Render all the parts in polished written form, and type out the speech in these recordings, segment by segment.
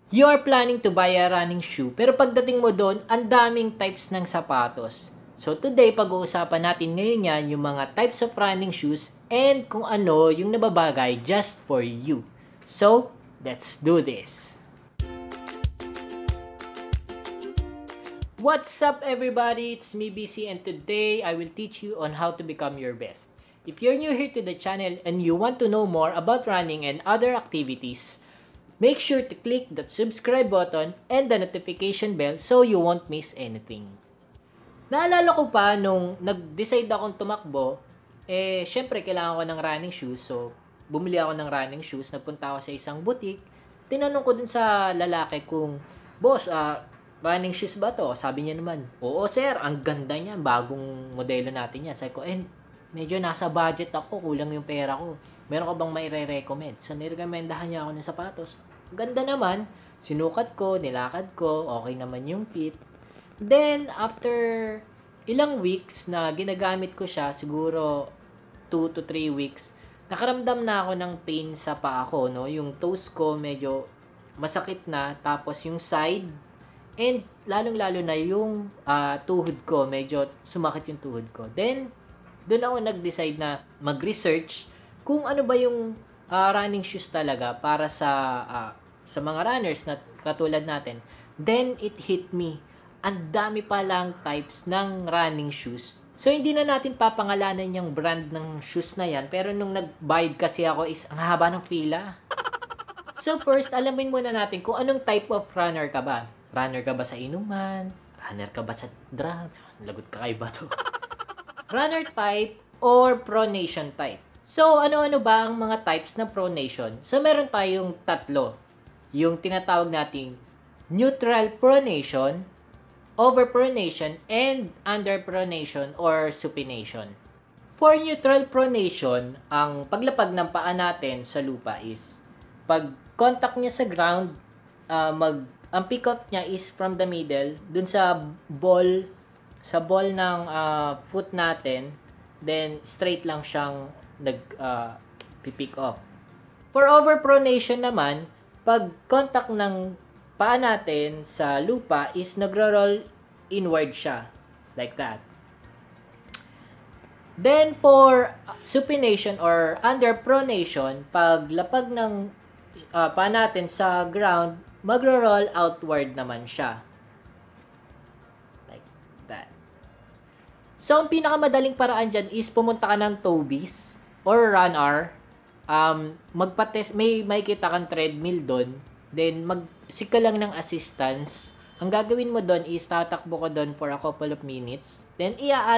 You are planning to buy a running shoe, pero pagdating mo doon, ang daming types ng sapatos. So today, pag-uusapan natin ngayon yan, yung mga types of running shoes and kung ano yung nababagay just for you. So, let's do this! What's up everybody? It's me BC and today I will teach you on how to become your best. If you're new here to the channel and you want to know more about running and other activities, make sure to click that subscribe button and the notification bell so you won't miss anything. Naalala ko pa nung nag-decide akong tumakbo, syempre kailangan ko ng running shoes. So, bumili ako ng running shoes. Nagpunta ako sa isang boutique. Tinanong ko dun sa lalaki kung, boss, running shoes ba to? Sabi niya naman, oo sir, ang ganda niya. Bagong modelo natin yan. Sabi ko, medyo nasa budget ako. Kulang yung pera ko. Meron ka bang maire-recommend? So, nirekomendahan niya ako ng sapatos. Ganda naman. Sinukat ko, nilakad ko. Okay naman yung fit. Then, after ilang weeks na ginagamit ko siya, siguro 2 to 3 weeks, nakaramdam na ako ng pain sa paa ko, no? Yung toes ko medyo masakit na. Tapos yung side, and lalong-lalo na yung tuhod ko. Medyo sumakit yung tuhod ko. Then, doon ako nag-decide na mag-research kung ano ba yung running shoes talaga para sa mga runners na katulad natin. Then, it hit me. Ang dami pa lang types ng running shoes. So, hindi na natin papangalanan yung brand ng shoes na yan. Pero nung nag-bayad kasi ako is ang haba ng fila. So, first, alamin muna natin kung anong type of runner ka ba. Runner ka ba sa inuman? Runner ka ba sa drugs? Lagot ka kay ba to? Runner type or pronation type. So, ano-ano ba ang mga types ng pronation? So, meron tayong tatlo. Yung tinatawag nating neutral pronation, overpronation, and underpronation or supination. For neutral pronation, ang paglapag ng paa natin sa lupa is pag contact niya sa ground, ang pick-off niya is from the middle, dun sa ball ng foot natin, then straight lang siyang pick off. For overpronation naman, pag contact ng paa natin sa lupa is nagro-roll inward siya. Like that. Then, for supination or underpronation, pag lapag ng paa natin sa ground, magro-roll outward naman siya. Like that. So, ang pinakamadaling paraan dyan is pumunta ka ng Tobies or Runner. Magpa-test, may kita kang treadmill doon. Then, mag-seek ka lang ng assistance. Ang gagawin mo doon is tatakbo ka doon for a couple of minutes. Then,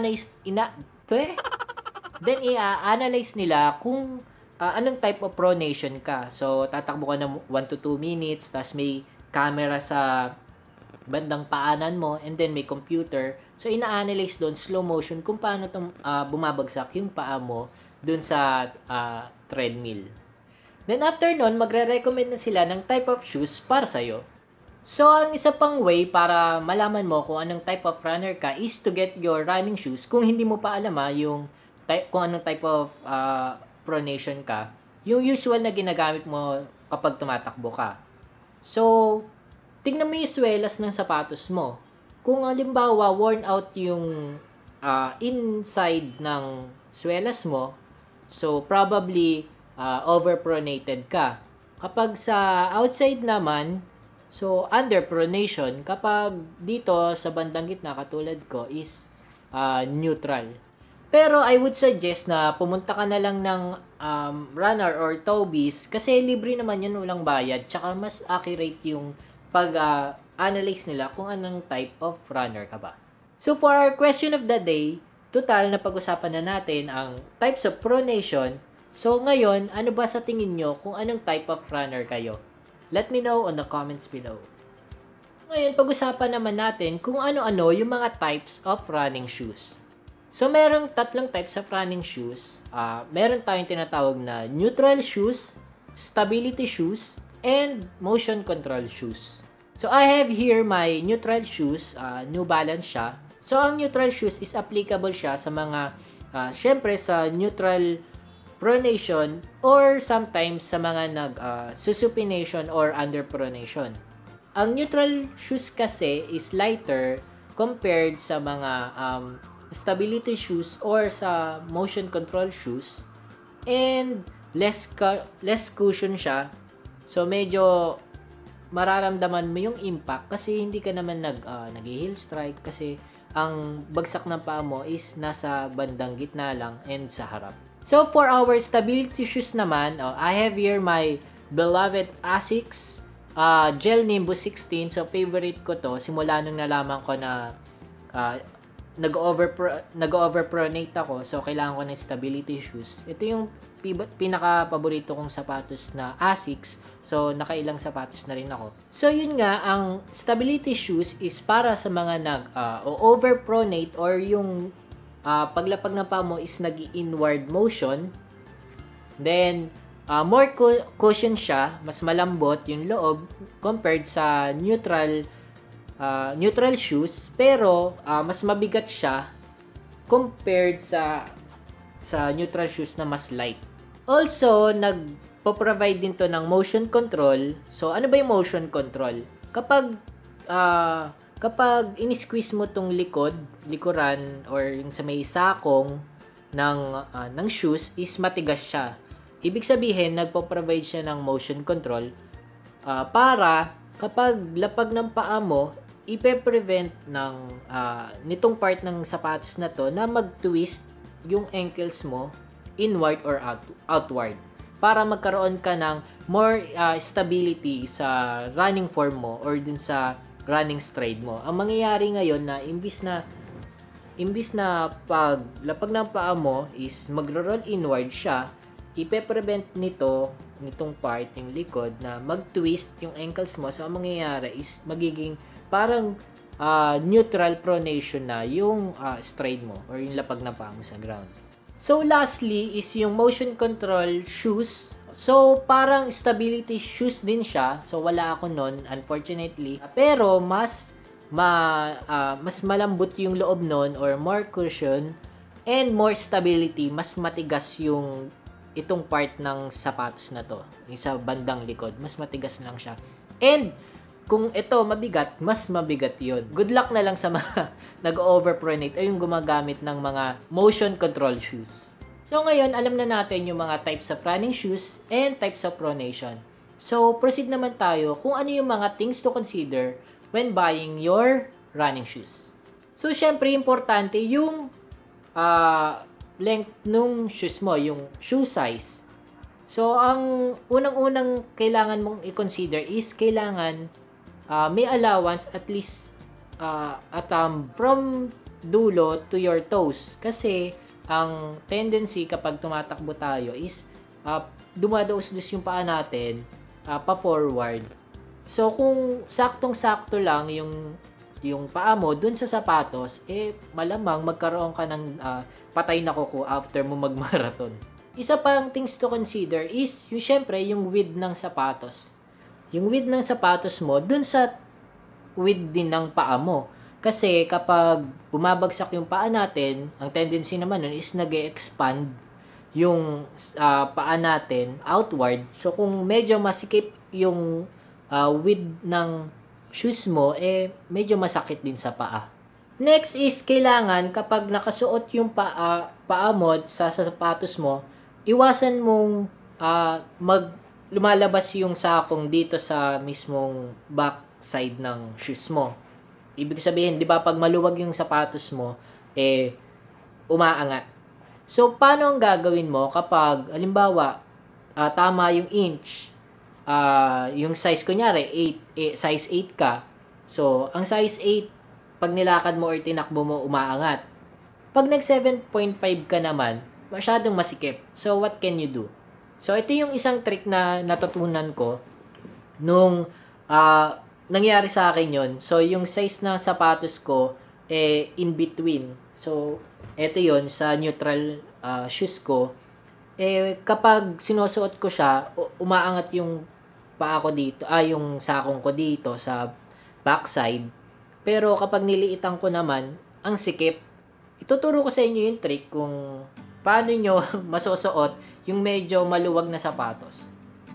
i-analyze nila kung anong type of pronation ka. So, tatakbo ka ng 1 to 2 minutes. Tapos, may camera sa bandang paanan mo. And then, may computer. So, ina-analyze doon, slow motion, kung paano bumabagsak yung paa mo doon sa treadmill. Then after nun, magre-recommend na sila ng type of shoes para sa'yo. So, ang isa pang way para malaman mo kung anong type of runner ka is to get your running shoes. Kung hindi mo pa alam kung anong type of pronation ka, yung usual na ginagamit mo kapag tumatakbo ka. So, tignan mo yung swelas ng sapatos mo. Kung halimbawa, worn out yung inside ng swelas mo, so probably overpronated ka. Kapag sa outside naman, so underpronation. Kapag dito sa bandang gitna, katulad ko, is neutral. Pero I would suggest na pumunta ka na lang ng Runner or Tobies kasi libre naman yun, walang bayad. Tsaka mas accurate yung pag-analyze nila kung anong type of runner ka ba. So for our question of the day, total na pag-usapan na natin ang types of pronation. So, ngayon, ano ba sa tingin nyo kung anong type of runner kayo? Let me know on the comments below. Ngayon, pag-usapan naman natin kung ano-ano yung mga types of running shoes. So, merong tatlong types of running shoes. Meron tayong tinatawag na neutral shoes, stability shoes, and motion control shoes. So, I have here my neutral shoes. New Balance siya. So, ang neutral shoes is applicable siya sa mga, syempre sa neutral pronation or sometimes sa mga susupination or underpronation. Ang neutral shoes kasi is lighter compared sa mga stability shoes or sa motion control shoes, and less cushion siya. So medyo mararamdaman mo yung impact kasi hindi ka naman nag-heel strike kasi ang bagsak ng paa mo is nasa bandang gitna lang and sa harap. So for our stability shoes naman, I have here my beloved Asics Gel Nimbus 16. So favorite ko to simula nung nalaman ko na nag-overpronate ako, so kailangan ko ng stability shoes. Ito yung pinaka-paborito kong sapatos na Asics. So, nakailang sapatos na rin ako. So, yun nga, ang stability shoes is para sa mga overpronate or yung paglapag ng paa mo is nag-inward motion. Then, more cushion siya, mas malambot yung loob compared sa neutral shoes, pero mas mabigat siya compared sa neutral shoes na mas light. Also, nagpo-provide din to ng motion control. So, ano ba yung motion control? Kapag in-squeeze mo tong likuran or yung sa may sakong ng shoes is matigas siya. Ibig sabihin, nagpo-provide siya ng motion control para kapag lapag ng paa mo, ipe-prevent nitong part ng sapatos na to na mag-twist yung ankles mo inward or outward para magkaroon ka ng more stability sa running form mo or dun sa running stride mo. Ang mangyayari ngayon na imbis na pag lapag ng paa mo is magro-roll inward siya, ipe-prevent nitong part yung likod na mag-twist yung ankles mo. So ang mangyayari is magiging parang neutral pronation na yung stride mo or yung lapag ng paa mo sa ground. So lastly is yung motion control shoes. So parang stability shoes din siya. So wala ako nun, unfortunately. Pero mas malambot yung loob nun or more cushion and more stability. Mas matigas yung itong part ng sapatos na to. Yung sa bandang likod, mas matigas lang siya. And kung ito mabigat, mas mabigat yun. Good luck na lang sa mga nag-overpronate o yung gumagamit ng mga motion control shoes. So ngayon, alam na natin yung mga types of running shoes and types of pronation. So proceed naman tayo kung ano yung mga things to consider when buying your running shoes. So syempre, importante yung length nung shoes mo, yung shoe size. So ang unang-unang kailangan mong i-consider is kailangan may allowance at least from dulo to your toes. Kasi ang tendency kapag tumatakbo tayo is dumadaos-dus yung paa natin pa-forward. So kung saktong-sakto lang yung paa mo dun sa sapatos, malamang magkaroon ka ng patay na kuko after mo mag-marathon. Isa pang things to consider is syempre yung width ng sapatos. Yung width ng sapatos mo, dun sa width din ng paa mo. Kasi kapag bumabagsak yung paa natin, ang tendency naman nun is nag-e-expand yung paa natin outward. So kung medyo masikip yung width ng shoes mo, medyo masakit din sa paa. Next is kailangan kapag nakasuot yung paa mo sa sapatos mo, iwasan mong lumalabas yung sakong dito sa mismong back side ng shoes mo. Ibig sabihin, di ba, pag maluwag yung sapatos mo, umaangat. So, paano ang gagawin mo kapag, halimbawa, tama yung inch, yung size, kunyari, size 8 ka. So, ang size 8, pag nilakad mo or tinakbo mo, umaangat. Pag nag 7.5 ka naman, masyadong masikip. So, what can you do? So, ito yung isang trick na natutunan ko nung nangyari sa akin yon. So, yung size ng sapatos ko, in between. So, ito yon sa neutral shoes ko. Kapag sinusuot ko siya, umaangat yung paa ko dito, yung sakong ko dito sa backside. Pero kapag niliitan ko naman, ang sikip. Ituturo ko sa inyo yung trick kung paano nyo masusuot yung medyo maluwag na sapatos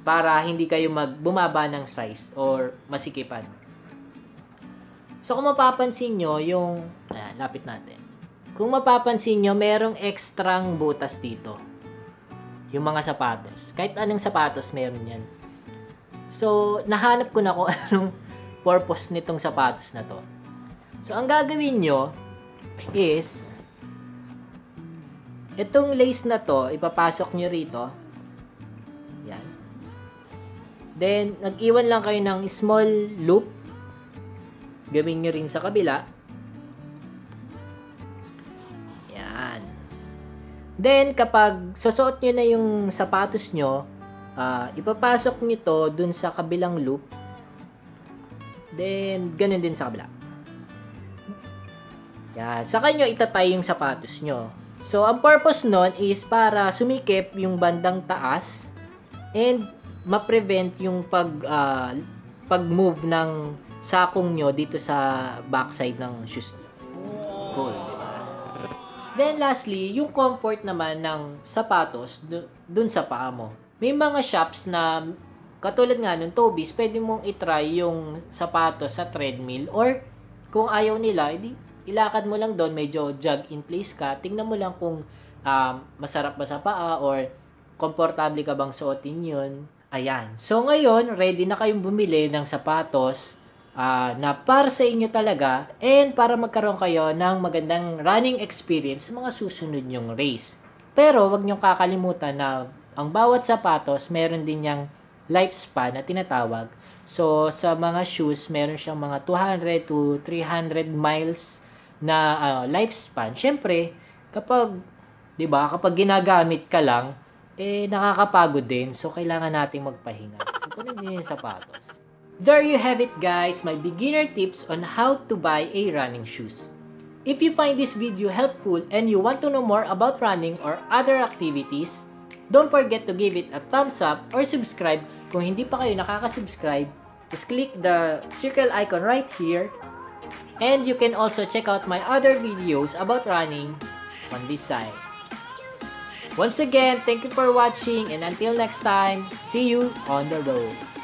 para hindi kayo bumaba ng size or masikipan. So, kung mapapansin nyo, lapit natin. Kung mapapansin nyo, merong ekstrang butas dito. Yung mga sapatos. Kahit anong sapatos, meron yan. So, nahanap ko na kung anong purpose nitong sapatos na to. So, ang gagawin nyo is, itong lace na to, ipapasok nyo rito. Yan. Then, nag-iwan lang kayo ng small loop. Gawin nyo rin sa kabila. Yan. Then, kapag susuot nyo na yung sapatos nyo, ipapasok nyo to dun sa kabilang loop. Then, ganun din sa kabila. Yan. Saka nyo itatay yung sapatos nyo. So, ang purpose nun is para sumikip yung bandang taas and ma-prevent yung pag-move ng sakong nyo dito sa backside ng shoes nyo. Cool, diba? Then lastly, yung comfort naman ng sapatos dun sa paa mo. May mga shops na katulad nga ng Toby's, pwede mong itry yung sapatos sa treadmill or kung ayaw nila, ilakad mo lang doon, medyo jog in place ka. Tingnan mo lang kung masarap ba sa paa or komportable ka bang suotin yun. Ayan. So ngayon, ready na kayong bumili ng sapatos na para sa inyo talaga and para magkaroon kayo ng magandang running experience sa mga susunod nyong race. Pero wag nyong kakalimutan na ang bawat sapatos meron din yang lifespan na tinatawag. So sa mga shoes, meron siyang mga 200 to 300 miles na lifespan. Syempre, kapag ginagamit ka lang, nakakapagod din. So kailangan nating magpahinga. So ganun din yung sapatos. There you have it, guys, my beginner tips on how to buy a running shoes. If you find this video helpful and you want to know more about running or other activities, don't forget to give it a thumbs up or subscribe. Kung hindi pa kayo nakaka-subscribe, just click the circle icon right here. And you can also check out my other videos about running on this side. Once again, thank you for watching and until next time, see you on the road.